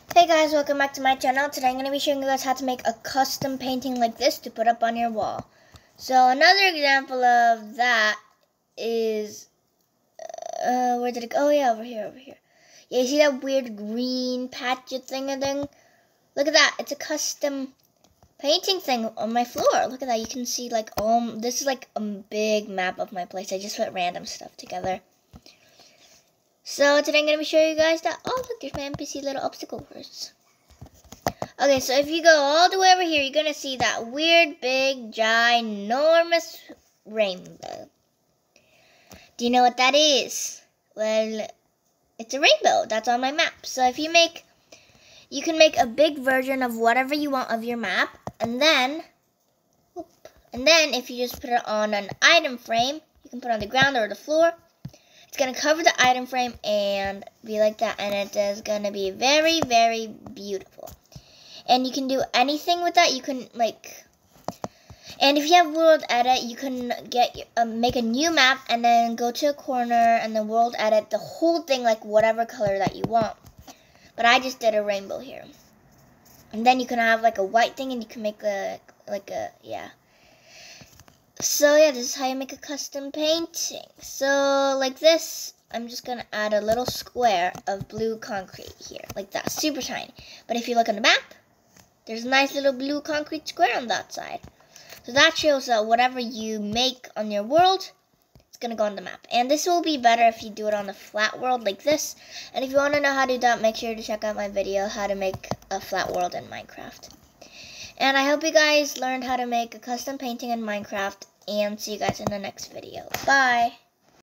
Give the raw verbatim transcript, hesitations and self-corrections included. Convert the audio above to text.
Hey guys, welcome back to my channel. Today I'm going to be showing you guys how to make a custom painting like this to put up on your wall. So another example of that is, uh, where did it go? Oh yeah, over here, over here. Yeah, you see that weird green patch thing thing? Look at that, it's a custom painting thing on my floor. Look at that, you can see like, um, this is like a big map of my place. I just put random stuff together. So today I'm going to be showing you guys that, oh look, there's my N P C little obstacle course. Okay, so if you go all the way over here, you're going to see that weird, big, ginormous rainbow. Do you know what that is? Well, it's a rainbow. That's on my map. So if you make, you can make a big version of whatever you want of your map. And then, whoop, and then if you just put it on an item frame, you can put it on the ground or the floor. It's going to cover the item frame and be like that. And it is going to be very, very beautiful. And you can do anything with that. You can, like, and if you have world edit, you can get um, make a new map and then go to a corner and then world edit the whole thing, like, whatever color that you want. But I just did a rainbow here. And then you can have, like, a white thing and you can make a, like a, yeah. So yeah, this is how you make a custom painting. So like this, I'm just going to add a little square of blue concrete here, like that, super tiny. But if you look on the map, there's a nice little blue concrete square on that side. So that shows that whatever you make on your world, it's going to go on the map. And this will be better if you do it on a flat world like this. And if you want to know how to do that, make sure to check out my video, how to make a flat world in Minecraft. And I hope you guys learned how to make a custom painting in Minecraft. And see you guys in the next video. Bye!